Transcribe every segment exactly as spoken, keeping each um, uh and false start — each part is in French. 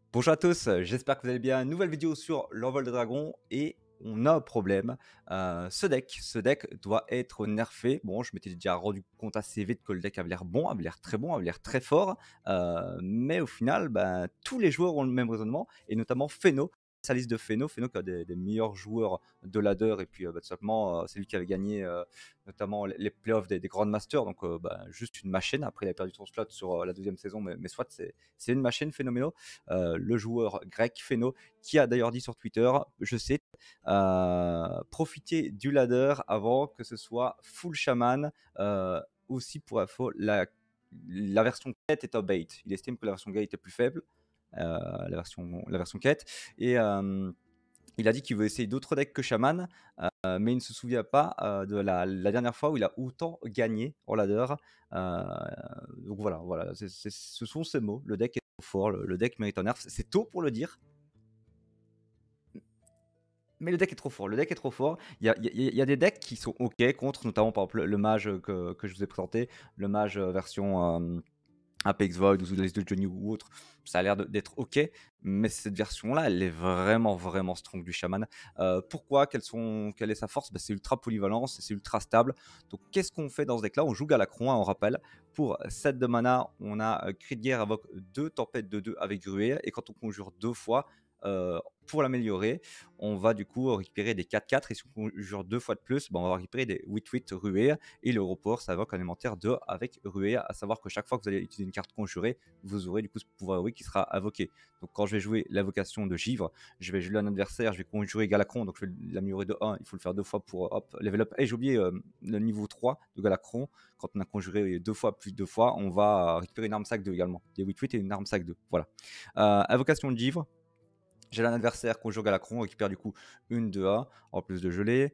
Bonjour à tous, euh, j'espère que vous allez bien. Nouvelle vidéo sur l'envol des dragons et on a un problème. Euh, ce deck, ce deck doit être nerfé. Bon, je m'étais déjà rendu compte assez vite que le deck avait l'air bon, avait l'air très bon, avait l'air très fort. Euh, mais au final, ben, tous les joueurs ont le même raisonnement et notamment Feno. Sa liste de Feno, Feno qui a des, des meilleurs joueurs de ladder et puis euh, bah, tout simplement euh, c'est lui qui avait gagné euh, notamment les, les playoffs des, des Grandmasters, donc euh, bah, juste une machine. Après il a perdu son slot sur euh, la deuxième saison, mais, mais soit c'est une machine phénoménale. Euh, le joueur grec Feno, qui a d'ailleurs dit sur Twitter, je cite, euh, profitez du ladder avant que ce soit full shaman. Euh, aussi pour info, la, la version quête est top eight. Il estime que la version gate est plus faible, euh, la, version, la version quête. Et euh, il a dit qu'il veut essayer d'autres decks que Shaman, euh, mais il ne se souvient pas euh, de la, la dernière fois où il a autant gagné en ladder. Euh, donc voilà, voilà c'est, c'est, ce sont ces mots. Le deck est trop fort, le, le deck mérite un nerf. C'est tôt pour le dire, mais le deck est trop fort. Le deck est trop fort. Il y a, il y a- il y a des decks qui sont ok contre, notamment par exemple le mage que, que je vous ai présenté, le mage euh, version euh, Apex Void ou The List de Johnny ou autre. Ça a l'air de- d'être ok, mais cette version-là, elle est vraiment, vraiment strong du Shaman. Euh, pourquoi quelles sont, Quelle est sa force? Bah, c'est ultra polyvalent, c'est ultra stable. Donc qu'est-ce qu'on fait dans ce deck-là? On joue Galacron, hein, on rappelle. Pour sept de mana, on a euh, Cri de guerre invoque deux tempêtes de deux avec Gruet, et quand on conjure deux fois, euh, pour l'améliorer, on va du coup récupérer des quatre quatre, et si on conjure deux fois de plus, bah, on va récupérer des huit huit ruées, et le report ça invoque un élémentaire deux avec ruée, à savoir que chaque fois que vous allez utiliser une carte conjurée, vous aurez du coup ce pouvoir héroïque qui sera invoqué. Donc quand je vais jouer l'invocation de Givre, je vais jouer un adversaire, je vais conjurer Galacron, donc je vais l'améliorer de un, il faut le faire deux fois pour hop, level up. Et j'ai oublié euh, le niveau trois de Galacron, quand on a conjuré deux fois plus de deux fois, on va récupérer une arme sac deux également, des huit huit et une arme sac deux. Voilà. Euh, invocation de Givre, j'ai un adversaire conjure Galacron, on récupère du coup une deux A en plus de gelée.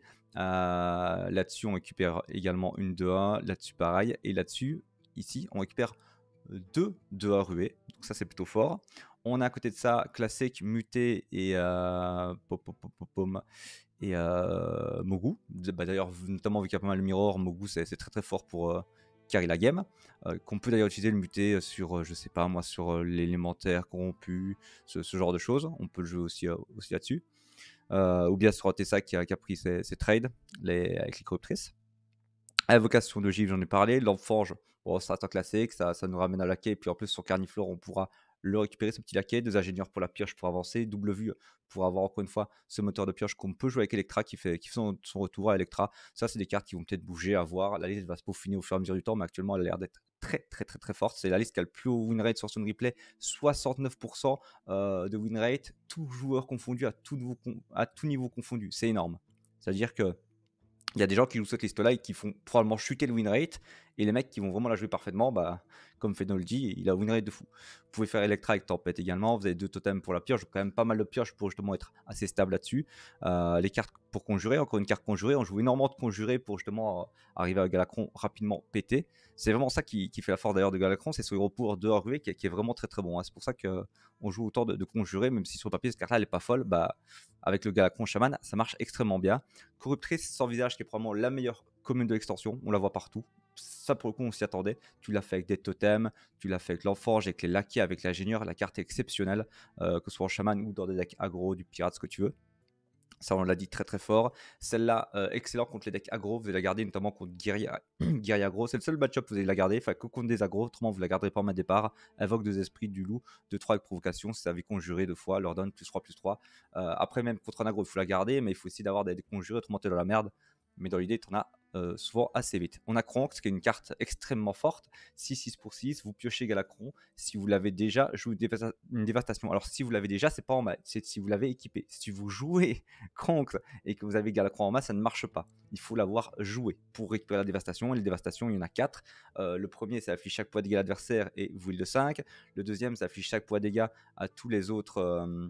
Euh, là-dessus, on récupère également une deux A. Là-dessus, pareil. Et là-dessus, ici, on récupère deux deux A ruées. Donc ça, c'est plutôt fort. On a à côté de ça classique, muté et euh, pom, pom, pom, pom, pom, et euh, Mogu. Bah, d'ailleurs, notamment vu qu'il y a pas mal de mirror, Mogu c'est très très fort pour euh, carry la game. Euh, qu'on peut d'ailleurs utiliser le muté sur, euh, je sais pas moi, sur euh, l'élémentaire corrompu, ce, ce genre de choses. On peut le jouer aussi, euh, aussi là-dessus. Euh, ou bien sur Tessa qui a, qui a pris ses, ses trades les, avec les corruptrices. Invocation de Givre, j'en ai parlé. L'Enforge, bon, ça un classique, ça, ça nous ramène à laquais. Et puis en plus, sur Carniflore, on pourra le récupérer, ce petit laquais. Deux ingénieurs pour la pioche pour avancer. Double vue pour avoir encore une fois ce moteur de pioche qu'on peut jouer avec Electra qui fait, qui fait son, son retour à Electra. Ça, c'est des cartes qui vont peut-être bouger, à voir. La liste va se peaufiner au fur et à mesure du temps, mais actuellement, elle a l'air d'être très, très, très, très forte. C'est la liste qui a le plus haut win rate sur son replay, soixante-neuf pour cent euh, de win rate, tout joueur confondu, à tout niveau, à tout niveau confondu. C'est énorme. C'est-à-dire que il y a des gens qui jouent cette liste-là et qui font probablement chuter le win rate. Et les mecs qui vont vraiment la jouer parfaitement, bah, comme Fenol dit, il a un win rate de fou. Vous pouvez faire Electra avec Tempête également. Vous avez deux totems pour la pioche. Quand même pas mal de pioches pour justement être assez stable là-dessus. Euh, les cartes pour conjurer, encore une carte conjurée. On joue énormément de conjurés pour justement euh, arriver à Galacron rapidement pété. C'est vraiment ça qui, qui fait la force d'ailleurs de Galacron. C'est son héros pour de ruée qui, qui, est vraiment très très bon. Hein. C'est pour ça qu'on joue autant de, de conjurés, même si sur le papier, cette carte-là, elle n'est pas folle. Bah, avec le Galacron Shaman, ça marche extrêmement bien. Corruptrice sans visage, qui est probablement la meilleure commune de l'extension, on la voit partout. Ça, pour le coup, on s'y attendait. Tu l'as fait avec des totems, tu l'as fait avec l'enforge, avec les laquais, avec l'ingénieur. La carte est exceptionnelle, euh, que ce soit en chaman ou dans des decks aggro, du pirate, ce que tu veux. Ça, on l'a dit très très fort. Celle-là, euh, excellente contre les decks aggro. Vous allez la garder notamment contre Guerilla, Guerilla aggro. C'est le seul match-up que vous allez la garder. Enfin, que contre des aggro. Autrement, vous la garderez pas en main départ. Invoque deux esprits du loup. deux trois avec provocation. Si ça avait conjuré deux fois, leur donne plus trois plus trois. Euh, après, même contre un aggro, il faut la garder. Mais il faut aussi d'avoir des, des conjurés. Autrement, t'es dans la merde. Mais dans l'idée, tu en as euh, souvent assez vite. On a Kronk, qui est une carte extrêmement forte. six six pour six. Vous piochez Galacron. Si vous l'avez déjà, jouez une, dévasta- une dévastation. Alors, si vous l'avez déjà, c'est pas en main. C'est si vous l'avez équipé. Si vous jouez Kronk et que vous avez Galacron en main, ça ne marche pas. Il faut l'avoir joué pour récupérer la dévastation. Et les dévastations, il y en a quatre. Euh, le premier, ça affiche chaque poids de dégâts à l'adversaire et vous heal de cinq. Le deuxième, ça affiche chaque poids de dégâts à tous les autres euh,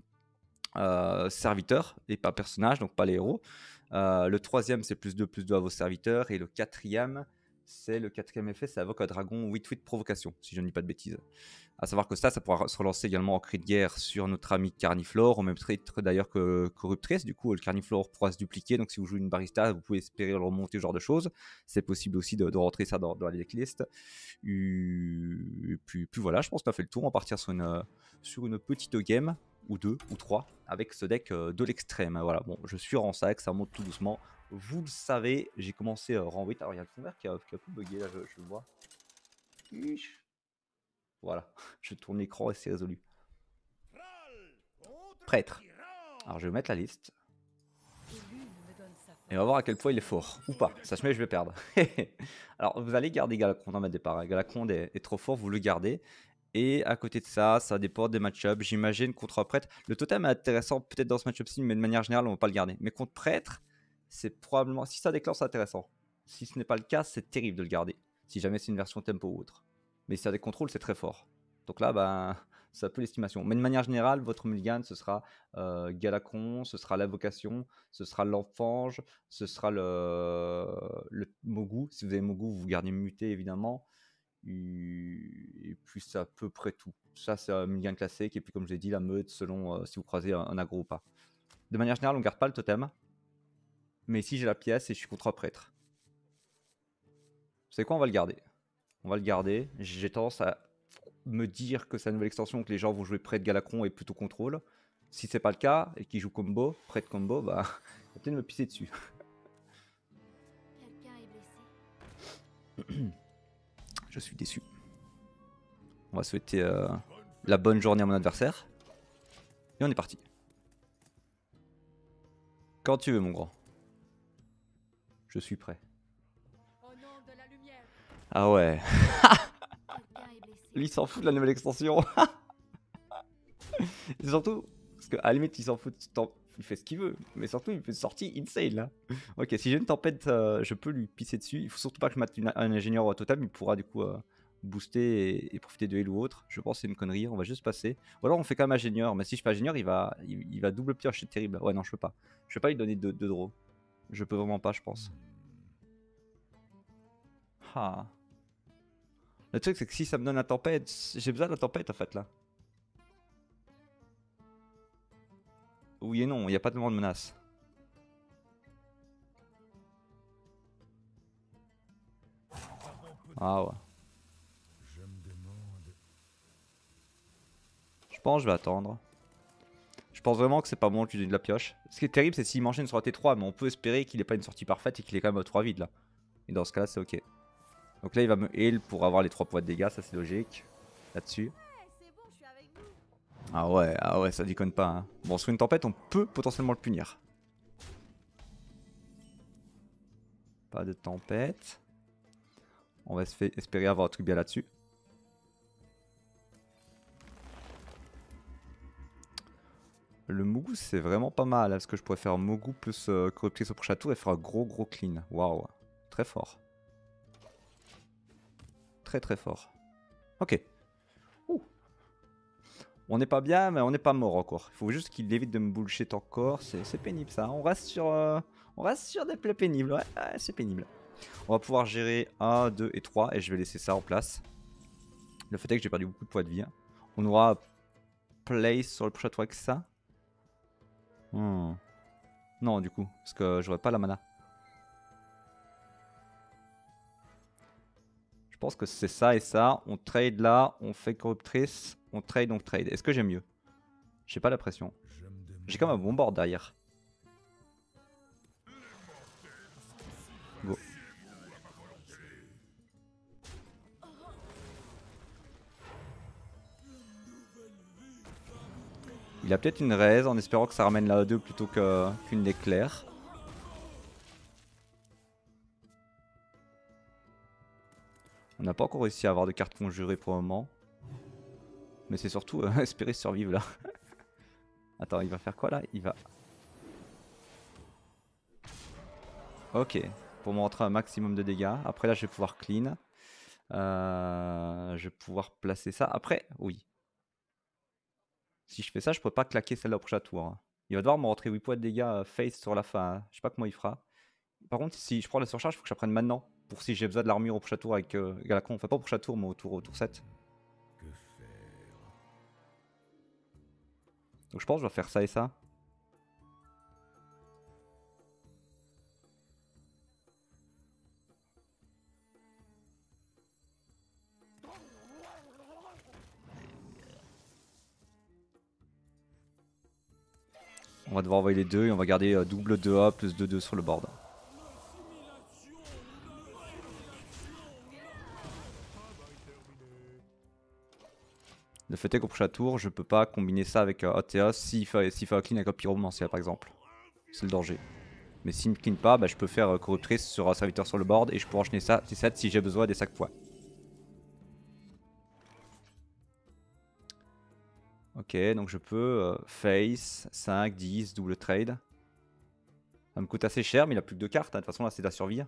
euh, serviteurs et pas personnages, donc pas les héros. Euh, le troisième, c'est plus deux, plus deux à vos serviteurs. Et le quatrième, c'est le quatrième effet, ça invoque un dragon huit huit provocation, si je ne dis pas de bêtises. À savoir que ça, ça pourra se relancer également en cri de guerre sur notre ami Carniflore, au même titre d'ailleurs que Corruptrice. Du coup, le Carniflore pourra se dupliquer, donc si vous jouez une barista, vous pouvez espérer le remonter, ce genre de choses. C'est possible aussi de, de rentrer ça dans, dans la decklist. Et puis, puis voilà, je pense qu'on a fait le tour. On va partir sur une, sur une petite game, ou deux, ou trois, avec ce deck de l'extrême. Voilà, bon, je suis en sac, ça monte tout doucement. Vous le savez, j'ai commencé euh, rang huit. Alors, il y a le fond vert qui a, qui a un peu bugué, là, je, je le vois. Ish. Voilà, je tourne l'écran et c'est résolu. Prêtre. Alors, je vais mettre la liste. Et on va voir à quel point il est fort. Ou pas. Ça se met, je vais perdre. Alors, vous allez garder Galacron dans ma départ. Galacron est, est trop fort, vous le gardez. Et à côté de ça, ça dépend des match-ups. J'imagine contre prêtre. Le totem est intéressant peut-être dans ce match-up-ci, mais de manière générale, on ne va pas le garder. Mais contre prêtre, c'est probablement. Si ça déclenche, c'est intéressant. Si ce n'est pas le cas, c'est terrible de le garder. Si jamais c'est une version tempo ou autre. Mais si ça a des contrôles, c'est très fort. Donc là, ben, c'est un peu l'estimation. Mais de manière générale, votre mulligan, ce sera euh, Galacron, ce sera l'invocation, ce sera l'enfange, ce sera le, le Mogu. Si vous avez Mogu, vous gardez muté évidemment. Et puis c'est à peu près tout. Ça, c'est un mulligan classique. Et puis, comme je l'ai dit, la meute selon euh, si vous croisez un, un aggro ou pas. De manière générale, on ne garde pas le totem. Mais ici, j'ai la pièce et je suis contre prêtre. Vous savez quoi, on va le garder. On va le garder. J'ai tendance à me dire que c'est la nouvelle extension, que les gens vont jouer prêtre Galacron et plutôt contrôle. Si c'est pas le cas et qu'ils jouent combo, prêtre combo, bah, il va peut-être me pisser dessus. Je suis déçu. On va souhaiter euh, la bonne journée à mon adversaire. Et on est parti. Quand tu veux, mon grand. Je suis prêt. Ah ouais. Lui, il s'en fout de la nouvelle extension. Et surtout, parce qu'à la limite, il s'en fout. Il fait ce qu'il veut, mais surtout, il fait une sortie insane là. Ok, si j'ai une tempête, euh, je peux lui pisser dessus. Il faut surtout pas que je mette une, un ingénieur au totem. Il pourra du coup euh, booster et, et profiter de heal ou autre. Je pense que c'est une connerie. On va juste passer. Ou alors on fait quand même ingénieur. Mais si je fais ingénieur, il va, il, il va double piocher terrible. Ouais, non, je peux pas. Je peux pas lui donner deux de draw. Je peux vraiment pas, je pense. Ah. Le truc, c'est que si ça me donne la tempête, j'ai besoin de la tempête en fait là. Oui et non, il n'y a pas tellement de menaces. Ah ouais. Je pense que je vais attendre. Je pense vraiment que c'est pas bon de lui donner de la pioche. Ce qui est terrible, c'est s'il m'enchaîne sur la T trois, mais on peut espérer qu'il n'ait pas une sortie parfaite et qu'il est quand même à trois vides là. Et dans ce cas-là, c'est ok. Donc là, il va me heal pour avoir les trois points de dégâts, ça c'est logique. Là-dessus. Ah ouais, ah ouais, ça déconne pas. Hein. Bon, sur une tempête, on peut potentiellement le punir. Pas de tempête. On va espérer avoir un truc bien là-dessus. Le Mogu, c'est vraiment pas mal. Parce que je pourrais faire Mogu plus euh, Corruptrice au prochain tour et faire un gros gros clean. Waouh. Très fort. Très très fort. Ok. Ouh. On n'est pas bien, mais on n'est pas mort encore. Il faut juste qu'il évite de me bullshit encore. C'est pénible ça. On reste sur, euh, on reste sur des plays pénibles. Ouais, ouais c'est pénible. On va pouvoir gérer un, deux et trois. Et je vais laisser ça en place. Le fait est que j'ai perdu beaucoup de points de vie. Hein. On aura place sur le prochain tour avec ça. Hmm. Non, du coup, parce que j'aurais pas la mana. Je pense que c'est ça et ça. On trade là, on fait corruptrice, on trade, on trade. Est-ce que j'ai mieux? J'ai pas la pression. J'ai quand même un bon board derrière. Go. Il a peut-être une raise en espérant que ça ramène la A deux plutôt qu'une éclair. On n'a pas encore réussi à avoir de cartes conjurées pour le moment. Mais c'est surtout euh, espérer survivre là. Attends, il va faire quoi là? Il va... Ok, pour me rentrer un maximum de dégâts. Après là, je vais pouvoir clean. Euh, je vais pouvoir placer ça. Après, oui. Si je fais ça, je peux pas claquer celle-là au prochain tour. Hein. Il va devoir me rentrer huit points de dégâts face sur la fin. Hein. Je sais pas comment il fera. Par contre, si je prends la surcharge, il faut que j'apprenne maintenant. pour si j'ai besoin de l'armure au prochain tour avec euh, Galacron. Enfin, pas au prochain tour, mais au tour, au tour sept. Donc je pense que je vais faire ça et ça. On va devoir envoyer les deux et on va garder euh, double deux A plus deux deux sur le board. Le fait est qu'au prochain tour, je peux pas combiner ça avec euh, A T A s'il fait, s'il fait un clean avec un pyromancier par exemple. C'est le danger. Mais s'il me clean pas, bah, je peux faire euh, corruptrice sur un serviteur sur le board et je peux enchaîner ça T sept si j'ai besoin des sacs poids. Ok, donc je peux euh, face, cinq, dix, double trade. Ça me coûte assez cher, mais il a plus que deux cartes. Hein. De toute façon, là, c'est de la survie.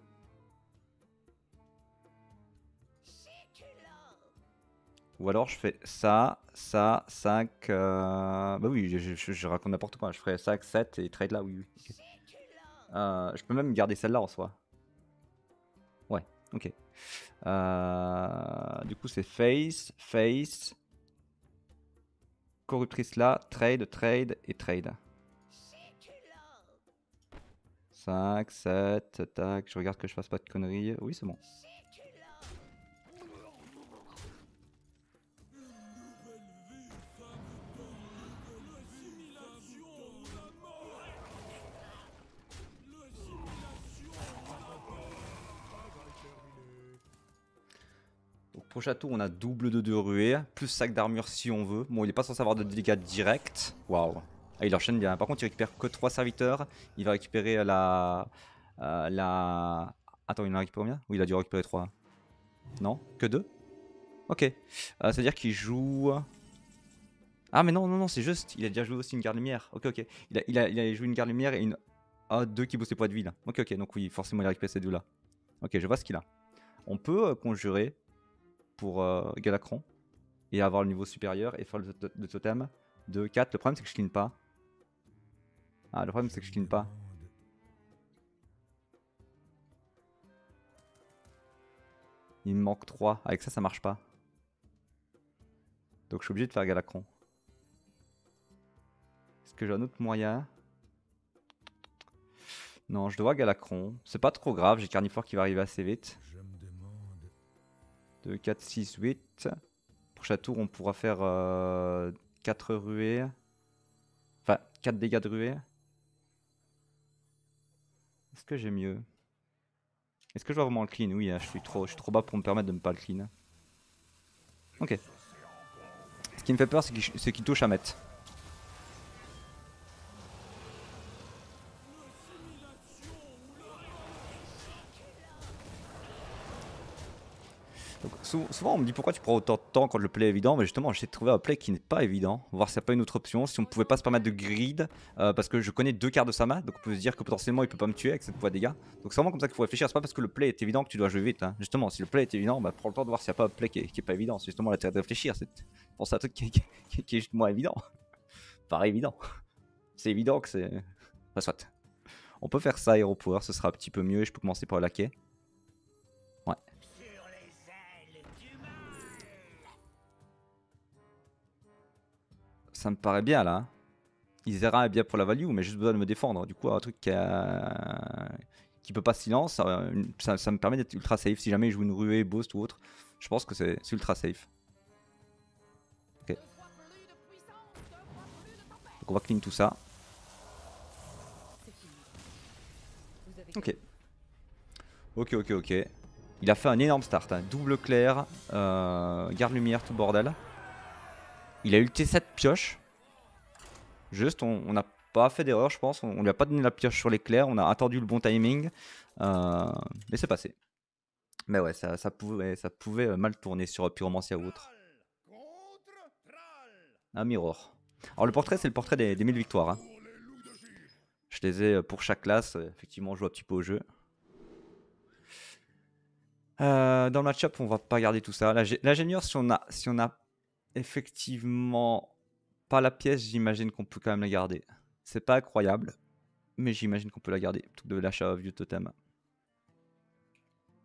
Ou alors, je fais ça, ça, cinq. Euh... Bah oui, je, je, je raconte n'importe quoi. Je ferai cinq, sept et trade là, oui. oui. Okay. Euh, je peux même garder celle-là en soi. Ouais, ok. Euh... Du coup, c'est face, face. Corruptrice là, trade, trade et trade. cinq, sept, tac, je regarde que je fasse pas de conneries. Oui, c'est bon. Donc prochain tour, on a double de deux ruées, plus sac d'armure si on veut. Bon, il est pas censé avoir de dégâts directs. Waouh. Ah, il enchaîne bien. Par contre, il récupère que trois serviteurs. Il va récupérer la... Euh, la... Attends, il en a récupéré combien? Oui, il a dû récupérer trois. Non? Que deux? Ok. Euh, C'est-à-dire qu'il joue... Ah mais non, non, non, c'est juste. Il a déjà joué aussi une garde lumière. Ok, ok. Il a, il a, il a joué une garde lumière et une... Ah, deux qui boostent les points de vie là. Ok, ok. Donc oui, forcément, il a récupéré ces deux-là. Ok, je vois ce qu'il a. On peut euh, conjurer pour euh, Galacron et avoir le niveau supérieur et faire le, le totem de quatre. Le problème c'est que je clean pas. Ah, le problème c'est que je clean pas. Il me manque trois. Avec ça, ça marche pas. Donc je suis obligé de faire Galacron. Est-ce que j'ai un autre moyen? Non, je dois Galacron. C'est pas trop grave, j'ai Carnivore qui va arriver assez vite. deux, quatre, six, huit. Prochain tour, on pourra faire euh, quatre ruées. Enfin, quatre dégâts de ruée. Est-ce que j'ai mieux? Est-ce que je dois vraiment le clean? Oui, hein, je, suis trop, je suis trop bas pour me permettre de ne pas le clean. Ok. Ce qui me fait peur, c'est qu'il qu touche à mettre. Donc, sou souvent on me dit pourquoi tu prends autant de temps quand le play est évident, mais justement j'essaie de trouver un play qui n'est pas évident, voir s'il n'y a pas une autre option, si on pouvait pas se permettre de grid, euh, parce que je connais deux cartes de Sama, donc on peut se dire que potentiellement il peut pas me tuer avec cette poids de dégâts. Donc c'est vraiment comme ça qu'il faut réfléchir, c'est pas parce que le play est évident que tu dois jouer vite. Hein. Justement, si le play est évident, bah, prends le temps de voir s'il n'y a pas un play qui est, qui est pas évident, c'est justement l'intérêt de réfléchir, c'est penser à un truc qui, qui, qui, qui est juste moins évident. Pas évident. C'est évident que c'est... Enfin soit. On peut faire ça, Hero Power, ce sera un petit peu mieux, et je peux commencer par le laquer. Ouais. Ça me paraît bien là. Isera est bien pour la value, mais juste besoin de me défendre. Du coup, un truc qui, a... qui peut pas silence, ça, ça, ça me permet d'être ultra safe. Si jamais je joue une ruée, boost ou autre, je pense que c'est ultra safe. Ok. Donc on va clean tout ça. Ok. Ok, ok, ok. Il a fait un énorme start. Hein. Double clair, euh, garde lumière, tout bordel. Il a ulté sept pioches. Juste, on n'a pas fait d'erreur, je pense. On, on lui a pas donné la pioche sur l'éclair. On a attendu le bon timing. Euh, mais c'est passé. Mais ouais, ça, ça, pouvait, ça pouvait mal tourner sur Pyromancia ou autre. Un mirror. Alors le portrait, c'est le portrait des, des mille victoires. Hein. Je les ai pour chaque classe. Effectivement, on joue un petit peu au jeu. Euh, dans le match-up, on va pas garder tout ça. L'ingénieur, si on a, si on a effectivement pas la pièce, j'imagine qu'on peut quand même la garder. C'est pas incroyable, mais j'imagine qu'on peut la garder. Tout de l'achat vieux totem.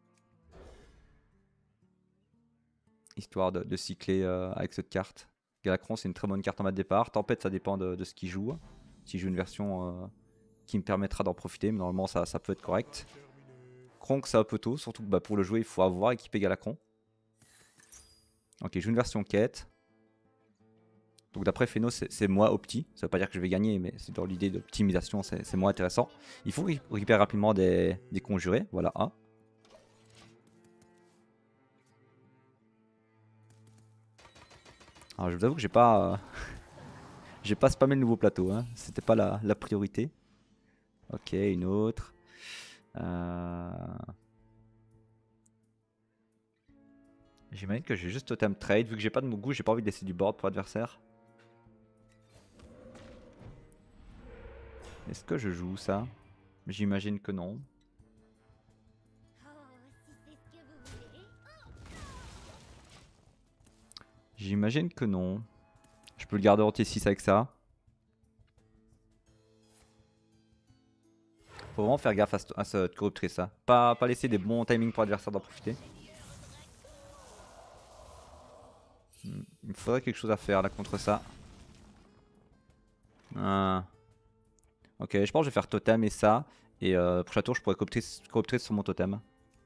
histoire de, de cycler euh, avec cette carte. Galacron, c'est une très bonne carte en bas de départ. Tempête, ça dépend de, de ce qu'il joue. Si je joue une version euh, qui me permettra d'en profiter, mais normalement ça, ça peut être correct. Kronk, c'est un peu tôt, surtout que bah, pour le jouer, il faut avoir équipé Galacron. Ok, je joue une version quête. Donc d'après Phéno, c'est moi opti. Ça veut pas dire que je vais gagner, mais c'est dans l'idée d'optimisation, c'est moins intéressant. Il faut récupérer rapidement des, des conjurés. Voilà, un. Alors je vous avoue que j'ai pas... Euh, j'ai pas spammé le nouveau plateau, hein. C'était pas la, la priorité. Ok, une autre. Euh... J'imagine que j'ai juste totem trade. Vu que j'ai pas de Mougou, j'ai pas envie de laisser du board pour l'adversaire. Est-ce que je joue ça? J'imagine que non. J'imagine que non. Je peux le garder en T six avec ça. Faut vraiment faire gaffe à, ce, à cette corruptrice. Hein. Pas, pas laisser des bons timings pour l'adversaire d'en profiter. Hmm. Il me faudrait quelque chose à faire là contre ça. Ah. Ok, je pense que je vais faire totem et ça. Et euh, prochain tour, je pourrais corruptrice, corruptrice sur mon totem.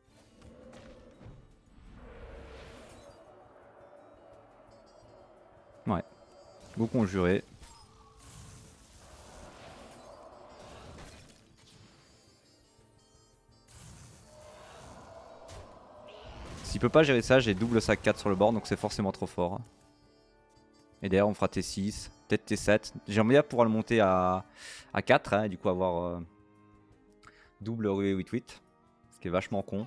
Ouais. Go conjuré. S'il peut pas gérer ça, j'ai double sac quatre sur le board, donc c'est forcément trop fort. Et d'ailleurs, on fera T six, peut-être T sept. J'aimerais bien pouvoir le monter à, à quatre, hein, et du coup avoir euh, double huit huit. Ce qui est vachement con.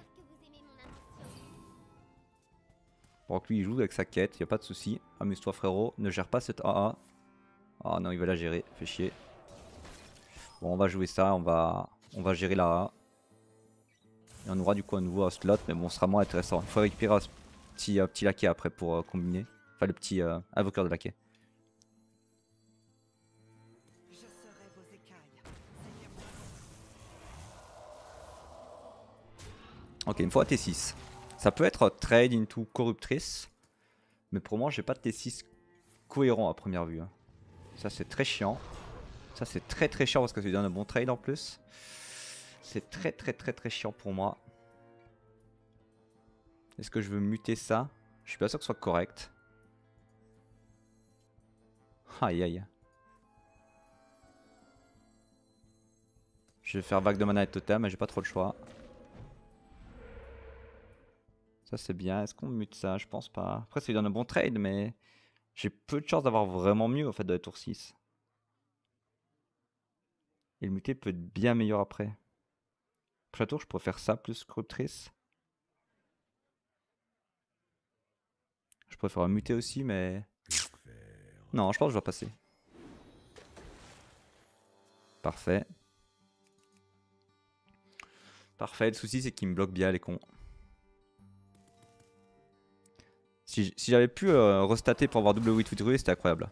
Pour que lui il joue avec sa quête, y a pas de souci. Amuse-toi frérot, ne gère pas cette A A. Ah non, il va la gérer, fait chier. Bon, on va jouer ça, on va, on va gérer la A. Et on aura du coup un nouveau slot, mais bon, ce sera moins intéressant. Il faut récupérer un petit, euh, petit laquais après pour euh, combiner. Enfin, le petit euh, invoqueur de laquais. Ok, une fois T six. Ça peut être trade into corruptrice. Mais pour moi, j'ai pas de T six cohérent à première vue. Hein. Ça, c'est très chiant. Ça, c'est très très chiant parce que ça lui donne un bon trade en plus. C'est très très très très chiant pour moi. Est-ce que je veux muter ça? Je suis pas sûr que ce soit correct. Aïe aïe. Je vais faire vague de mana et totem, mais j'ai pas trop le choix. Ça c'est bien. Est-ce qu'on mute ça? Je pense pas. Après, ça lui donne un bon trade, mais j'ai peu de chance d'avoir vraiment mieux en fait de la tour six. Et le muter peut être bien meilleur après. Prochain tour, je pourrais faire ça plus corruptrice. Je préfère un muter aussi, mais... Non, je pense que je dois passer. Parfait. Parfait, le souci c'est qu'il me bloque bien les cons. Si, si j'avais pu euh, restater pour avoir double huit huit ruée, c'était incroyable.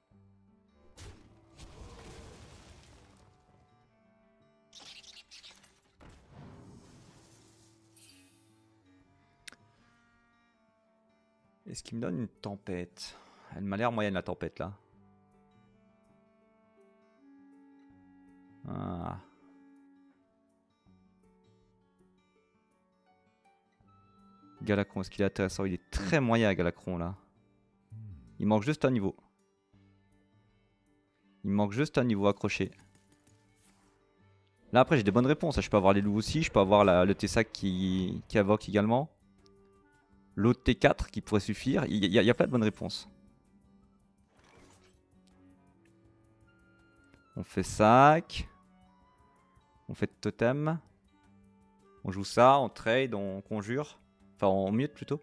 Est-ce qu'il me donne une tempête? Elle m'a l'air moyenne la tempête là. Ah. Galacron, est-ce qu'il est intéressant? Il est très moyen Galacron là. Il manque juste un niveau. Il manque juste un niveau accroché. Là après j'ai des bonnes réponses. Je peux avoir les loups aussi. Je peux avoir la, le Tessac qui, qui invoque également. L'autre T quatre qui pourrait suffire. Il y, a, il y a plein de bonnes réponses. On fait sac. On fait totem. On joue ça, on trade, on conjure. Enfin on mute plutôt.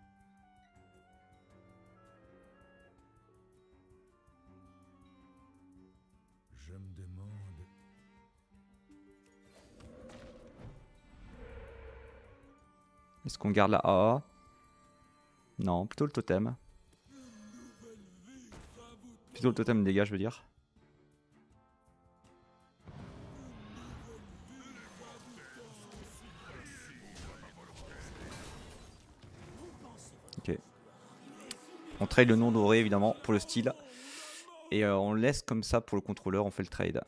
Je me demande. Est-ce qu'on garde la A A? Non, plutôt le totem. Plutôt le totem dégâts, je veux dire. Ok. On trade le nom doré évidemment pour le style. Et euh, on laisse comme ça pour le contrôleur, on fait le trade.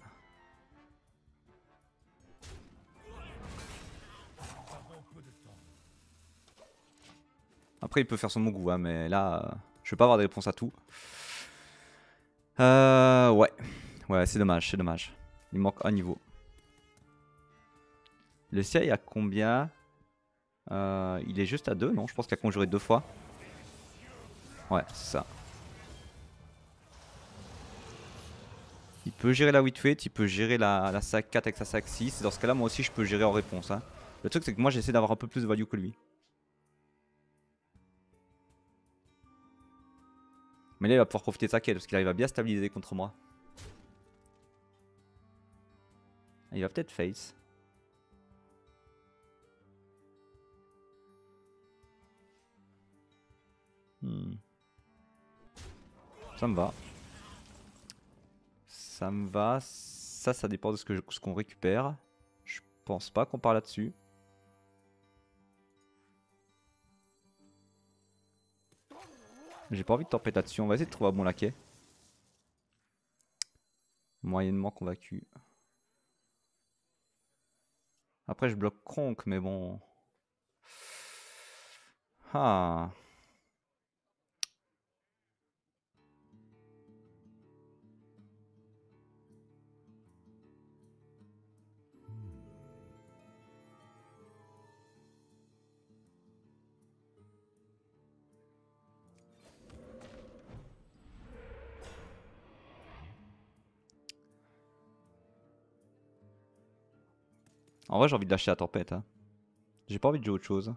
Après il peut faire son Mogu, hein, mais là euh, je vais pas avoir de réponse à tout. Euh, ouais, ouais c'est dommage, c'est dommage. Il manque un niveau. Le C I a combien? euh, Il est juste à deux, non? Je pense qu'il a conjuré deux fois. Ouais, c'est ça. Il peut gérer la huit huit, il peut gérer la, la sac quatre avec sa sac six. Et dans ce cas là, moi aussi je peux gérer en réponse. Hein. Le truc c'est que moi j'essaie d'avoir un peu plus de value que lui. Mais là il va pouvoir profiter de sa quête parce qu'il arrive à bien stabiliser contre moi. Il va peut-être face. Hmm. Ça me va. Ça me va. Ça, ça dépend de ce que ce qu'on récupère. Je pense pas qu'on part là-dessus. J'ai pas envie de tempête là-dessus. On va essayer de trouver un bon laquais. Moyennement convaincu. Après, je bloque Kronk, mais bon. Ah. En vrai, j'ai envie de lâcher la tempête. Hein. J'ai pas envie de jouer autre chose.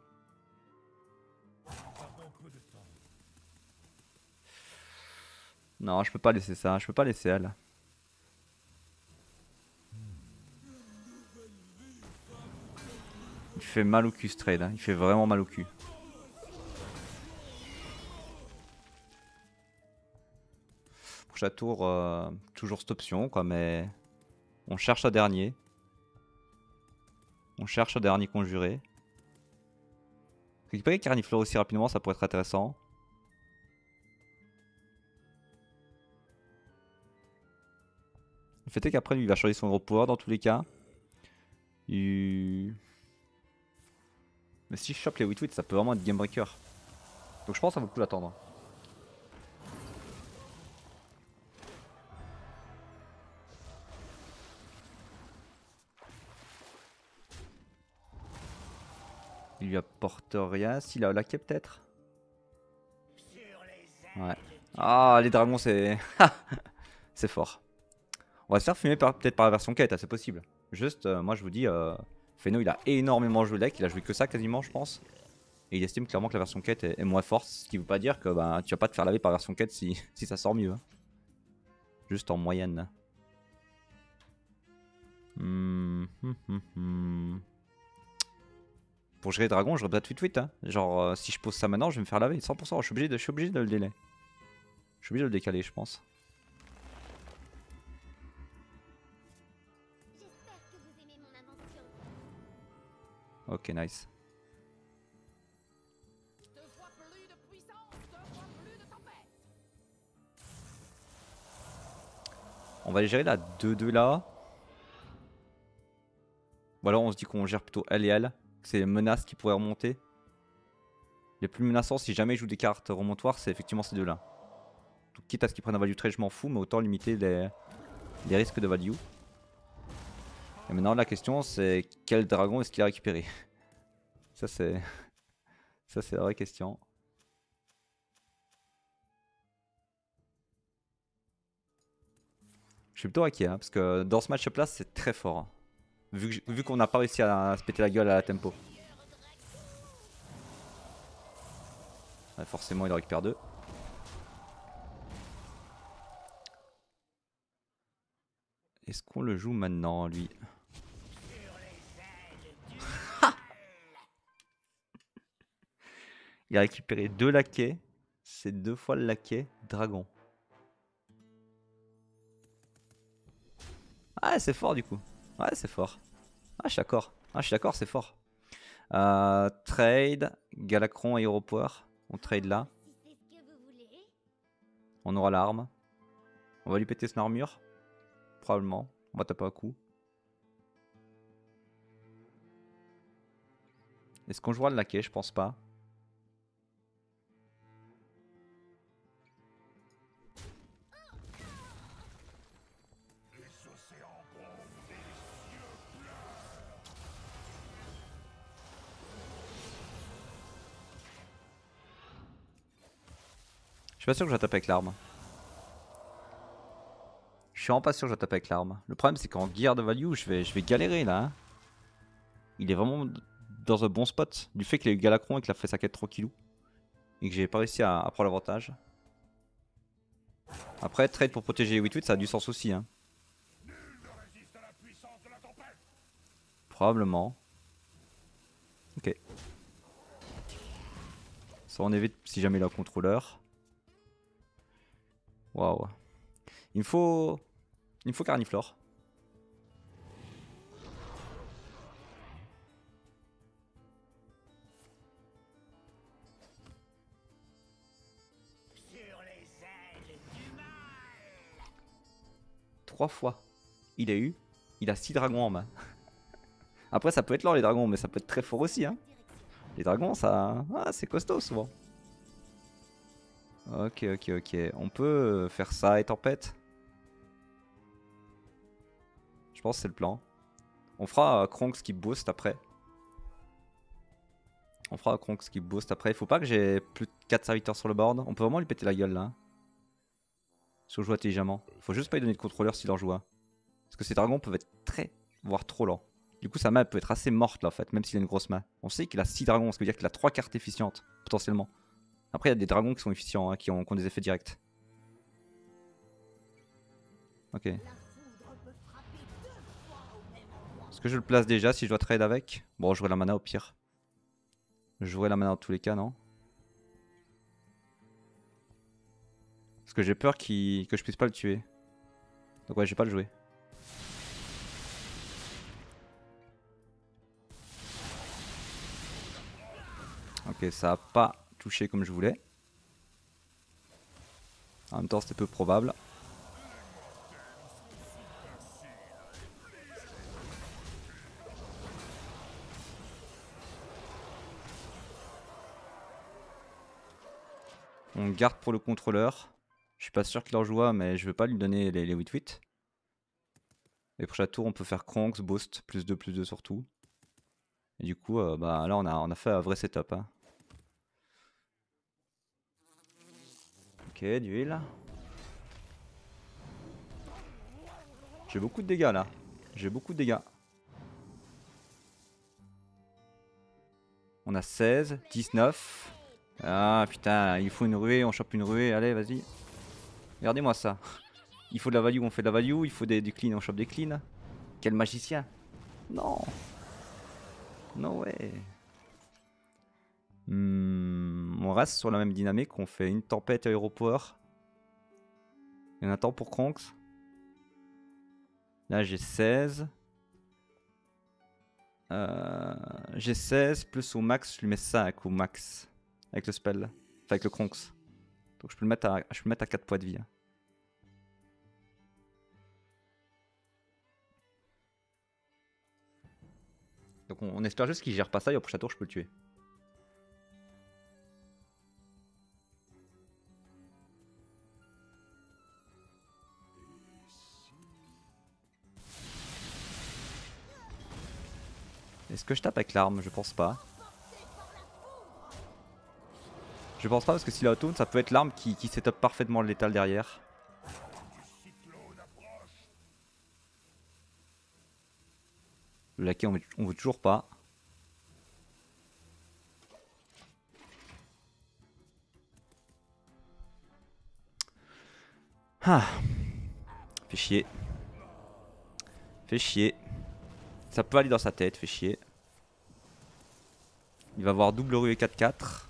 Non, je peux pas laisser ça. Je peux pas laisser elle. Il fait mal au cul ce trade. Hein. Il fait vraiment mal au cul. Prochain tour, euh, toujours cette option, quoi, mais on cherche un dernier. On cherche un dernier conjuré. Récupérer Carniflore aussi rapidement, ça pourrait être intéressant. Le fait est qu'après, lui, il va changer son gros pouvoir dans tous les cas. Il... Mais si je chope les huit huit, ça peut vraiment être game breaker. Donc je pense que ça vaut le coup d'attendre. Il lui apporte rien. S'il a laqué peut-être. Ouais. Ah, les dragons, c'est. C'est fort. On va se faire fumer peut-être par la version quête, hein, c'est possible. Juste, euh, moi je vous dis, euh, Feno il a énormément joué le deck, il a joué que ça quasiment, je pense. Et il estime clairement que la version quête est, est moins forte, ce qui veut pas dire que bah, tu vas pas te faire laver par la version quête si, si ça sort mieux. Hein. Juste en moyenne. Hmm, hmm, hmm, hmm. Pour gérer dragon, j'aurais peut-être huit huit. Hein. Genre, euh, si je pose ça maintenant, je vais me faire laver cent pour cent. Je suis obligé de, je suis obligé de le délai. Je suis obligé de le décaler, je pense. Ok, nice. On va aller gérer la deux deux là. Ou alors on se dit qu'on gère plutôt elle et elle. C'est les menaces qui pourraient remonter. Les plus menaçants, si jamais ils jouent des cartes remontoires, c'est effectivement ces deux-là. Donc quitte à ce qu'ils prennent un value trade, je m'en fous, mais autant limiter les, les risques de value. Et maintenant la question c'est quel dragon est-ce qu'il a récupéré? Ça c'est ça c'est la vraie question. Je suis plutôt inquiet hein, parce que dans ce match-up là c'est très fort. Hein, vu qu'on vu qu'on n'a pas réussi à se péter la gueule à la tempo. Ouais, forcément il en récupère deux. Est-ce qu'on le joue maintenant lui? Il a récupéré deux laquais. C'est deux fois le laquais dragon. Ah c'est fort du coup. Ouais c'est fort. Ah je suis d'accord. Ah je suis d'accord c'est fort. Euh, trade, Galacron, Aéroport. On trade là. On aura l'arme. On va lui péter son armure. Probablement. On va taper un coup. Est-ce qu'on jouera le laquais? Je pense pas. Je suis pas sûr que je vais taper avec l'arme. Je suis vraiment pas sûr que je vais taper avec l'arme. Le problème c'est qu'en gear de value, je vais, je vais galérer là. Hein. Il est vraiment dans un bon spot. Du fait qu'il a eu Galacron et qu'il a fait sa quête tranquillou. Et que j'ai pas réussi à, à prendre l'avantage. Après, trade pour protéger huit huit, ça a du sens aussi. Hein. Probablement. Ok. Ça on évite si jamais il a un contrôleur. Waouh. Il me faut... Il me faut Carniflore. Trois fois. Il a eu. Il a six dragons en main. Après ça peut être lent les dragons, mais ça peut être très fort aussi. Hein. Les dragons, ça... Ah, c'est costaud souvent. Ok, ok, ok. On peut faire ça et tempête. Je pense que c'est le plan. On fera euh, Kronk qui boost après. On fera Kronk qui boost après. Il faut pas que j'ai plus de quatre serviteurs sur le board. On peut vraiment lui péter la gueule là. Si on joue intelligemment. Faut juste pas lui donner de contrôleur s'il en joue un. Parce que ces dragons peuvent être très, voire trop lents. Du coup sa main peut être assez morte là en fait, même s'il a une grosse main. On sait qu'il a six dragons, ce qui veut dire qu'il a trois cartes efficientes, potentiellement. Après il y a des dragons qui sont efficients, hein, qui, ont, qui ont des effets directs. Ok. Est-ce que je le place déjà si je dois trade avec? Bon, je jouerai la mana au pire. Je jouerai la mana dans tous les cas, non? Parce que j'ai peur qu'il que je puisse pas le tuer. Donc ouais, je vais pas le jouer. Ok, ça a pas touché comme je voulais. En même temps, c'était peu probable. On garde pour le contrôleur. Je suis pas sûr qu'il en joue un, mais je vais pas lui donner les, les huit huit. Et prochain tour, on peut faire Kronks, Boost, plus deux, plus deux surtout. Et du coup, euh, bah, là, on a, on a fait un vrai setup. Hein. Ok, d'huile. J'ai beaucoup de dégâts là. J'ai beaucoup de dégâts. On a seize, dix-neuf. Ah putain, il faut une ruée, on chope une ruée. Allez, vas-y. Regardez-moi ça. Il faut de la value, on fait de la value. Il faut des, du clean, on chope des clean. Quel magicien. Non. No way. Hmm, on reste sur la même dynamique. On fait une tempête à Hero Power. Il y en a tant pour Kronks. Là j'ai seize. Euh, j'ai seize plus au max, je lui mets cinq au max. Avec le spell. Enfin avec le Kronks. Donc je peux le mettre à, je peux le mettre à quatre points de vie. Donc on, on espère juste qu'il gère pas ça et au prochain tour je peux le tuer. Est-ce que je tape avec l'arme? Je pense pas. Je pense pas parce que s'il a auto, ça peut être l'arme qui, qui setup parfaitement le létal derrière. Le laquais on veut, on veut toujours pas. Ah. Fait chier. Fait chier. Ça peut aller dans sa tête, fait chier. Il va avoir double ruée quatre quatre.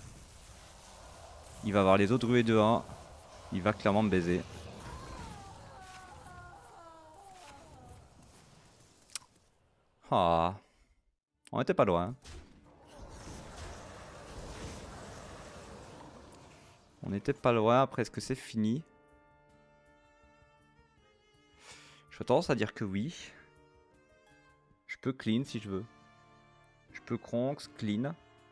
Il va avoir les autres ruées deux un. Il va clairement me baiser. Ah. On était pas loin. On était pas loin, après est-ce que c'est fini? J'ai tendance à dire que oui. Je peux clean si je veux. Je peux Kronx, clean.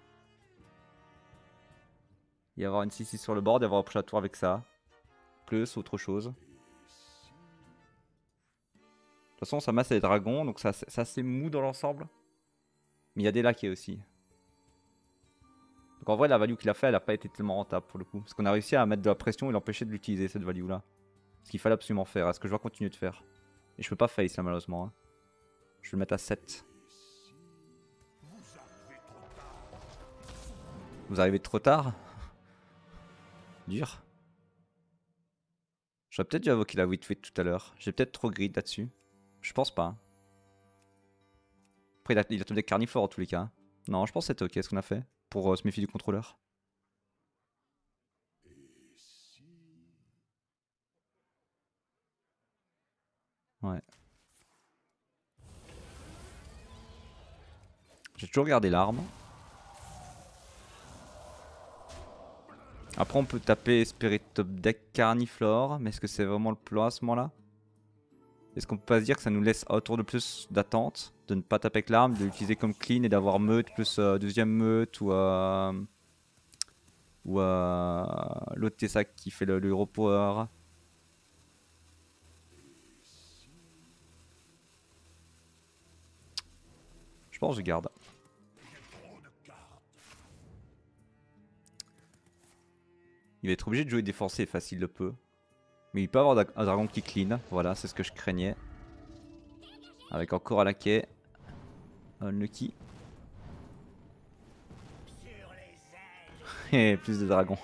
Y avoir une six six sur le board et avoir un prochain tour avec ça. Plus autre chose. De toute façon, sa masse c'est des dragons, donc ça c'est assez mou dans l'ensemble. Mais il y a des laquais aussi. Donc en vrai, la value qu'il a fait, elle a pas été tellement rentable pour le coup. Parce qu'on a réussi à mettre de la pression et l'empêcher de l'utiliser cette value là. Ce qu'il fallait absolument faire, est-ce que je dois continuer de faire? Et je peux pas face là malheureusement. Hein. Je vais le mettre à sept. Vous arrivez trop tard? Dur. J'aurais peut-être dû invoquer la Witwit tout à l'heure. J'ai peut-être trop grid là-dessus. Je pense pas. Hein. Après, il a, il a tout des carnivores en tous les cas. Hein. Non, je pense que c'était ok ce qu'on a fait. Pour euh, se méfier du contrôleur. Ouais. J'ai toujours gardé l'arme. Après, on peut taper Spirit Top Deck Carniflore. Mais est-ce que c'est vraiment le plan à ce moment-là? Est-ce qu'on peut pas se dire que ça nous laisse un tour de plus d'attente? De ne pas taper avec l'arme, de l'utiliser comme clean et d'avoir meute plus euh, deuxième meute ou euh, ou euh, l'autre Tessac qui fait le, le hero power. Je pense que je garde. Il va être obligé de jouer défensif facile le peu. Mais il peut avoir un dragon qui clean. Voilà, c'est ce que je craignais. Avec encore à la quai. Unlucky. Et plus de dragons.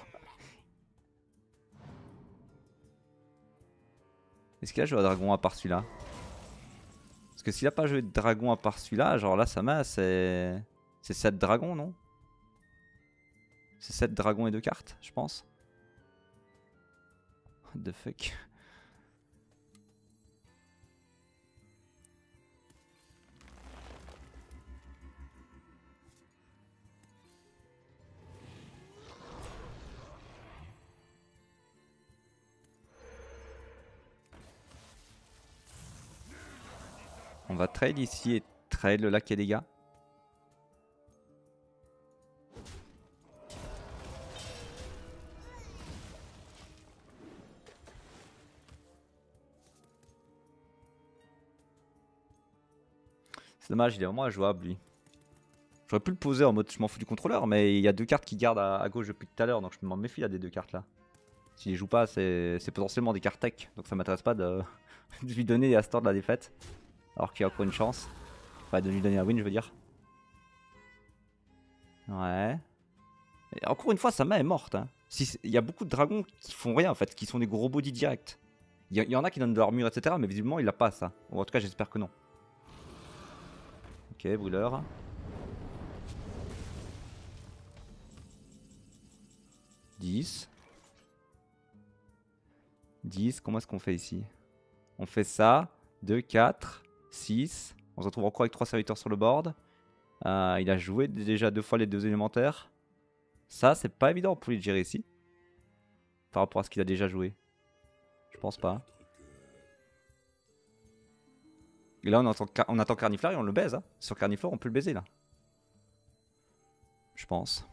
Est-ce qu'il a joué à dragon à part celui-là? Parce que s'il a pas joué de dragon à part celui-là, genre là, sa main, c'est. C'est sept dragons, non? C'est sept dragons et deux cartes, je pense. What the fuck? On va trade ici et trade le lac et dégâts. C'est dommage, il est vraiment injouable lui. J'aurais pu le poser en mode je m'en fous du contrôleur, mais il y a deux cartes qui gardent à, à gauche depuis tout à l'heure, donc je m'en méfie là des deux cartes là. S'il les joue pas, c'est potentiellement des cartes tech, donc ça m'intéresse pas de, de lui donner à ce temps de la défaite. Alors qu'il y a encore une chance. Enfin, de lui donner un win, je veux dire. Ouais. Et encore une fois, sa main est morte. Hein. Si, il y a beaucoup de dragons qui font rien en fait, qui sont des gros body directs. Il y, il y en a qui donnent de l'armure, et cetera. Mais visiblement, il a pas ça. Ou en tout cas, j'espère que non. Ok, brûleur. dix. dix, comment est-ce qu'on fait ici? On fait ça. deux, quatre, six. On se retrouve encore avec trois serviteurs sur le board. Euh, il a joué déjà deux fois les deux élémentaires. Ça, c'est pas évident pour lui de gérer ici. Par rapport à ce qu'il a déjà joué. Je pense pas. Et là, on attend, on attend Carniflore et on le baise. Hein. Sur Carniflore, on peut le baiser là. Je pense.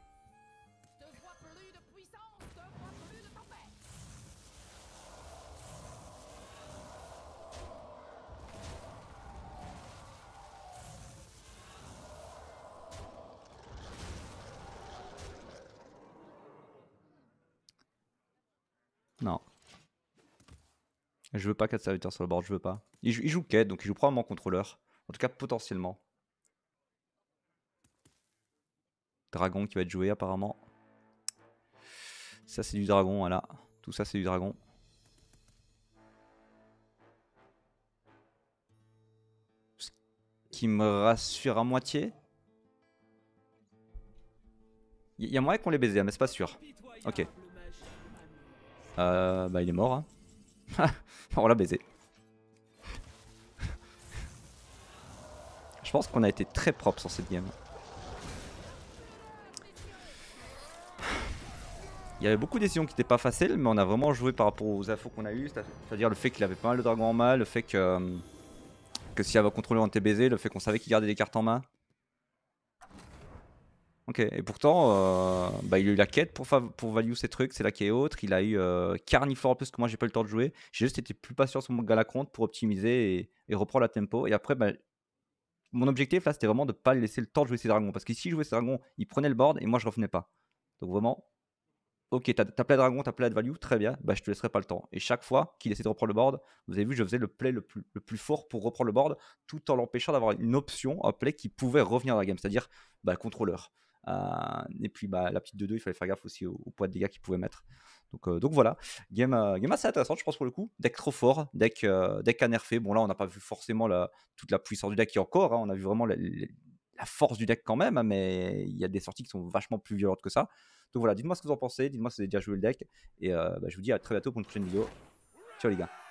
Non. Je veux pas quatre serviteurs sur le board, je veux pas. Il joue, il joue quête, donc il joue probablement contrôleur. En tout cas, potentiellement. Dragon qui va être joué apparemment. Ça c'est du dragon, voilà. Tout ça c'est du dragon. Ce qui me rassure à moitié. Il y a moyen qu'on les baise, mais c'est pas sûr. Ok. Euh, bah il est mort. Hein. On l'a baisé. Je pense qu'on a été très propre sur cette game. Il y avait beaucoup de décisions qui n'étaient pas faciles, mais on a vraiment joué par rapport aux infos qu'on a eues, c'est- c'est-à-dire le fait qu'il avait pas mal de dragons en main, le fait que, euh, que s'il avait contrôlé en T B Z, le fait qu'on savait qu'il gardait des cartes en main. Ok, et pourtant, euh, bah, il a eu la quête pour, pour value ces trucs, c'est là qui est autre. Il a eu euh, Carniflore en plus que moi j'ai pas eu le temps de jouer. J'ai juste été plus patient sur mon Galacronte pour optimiser et, et reprendre la tempo. Et après, bah, mon objectif là c'était vraiment de pas lui laisser le temps de jouer ses dragons. Parce que si je jouais ses dragons, il prenait le board et moi je revenais pas. Donc vraiment, ok, t'as as plein de dragons, t'as plein de value, très bien, bah je te laisserai pas le temps. Et chaque fois qu'il essaie de reprendre le board, vous avez vu, je faisais le play le plus, le plus fort pour reprendre le board, tout en l'empêchant d'avoir une option, un play qui pouvait revenir dans la game, c'est-à-dire bah, contrôleur. Euh, et puis bah, la petite deux deux, il fallait faire gaffe aussi au, au poids de dégâts qu'il pouvait mettre. Donc, euh, donc voilà, game, euh, game assez intéressante, je pense pour le coup. Deck trop fort, deck, euh, deck à nerfer. Bon là, on n'a pas vu forcément la, toute la puissance du deck qui est encore, hein, on a vu vraiment la, la, la force du deck quand même, hein, mais il y a des sorties qui sont vachement plus violentes que ça. Donc voilà, dites-moi ce que vous en pensez, dites-moi si vous avez déjà joué le deck, et euh, bah, je vous dis à très bientôt pour une prochaine vidéo. Ciao les gars.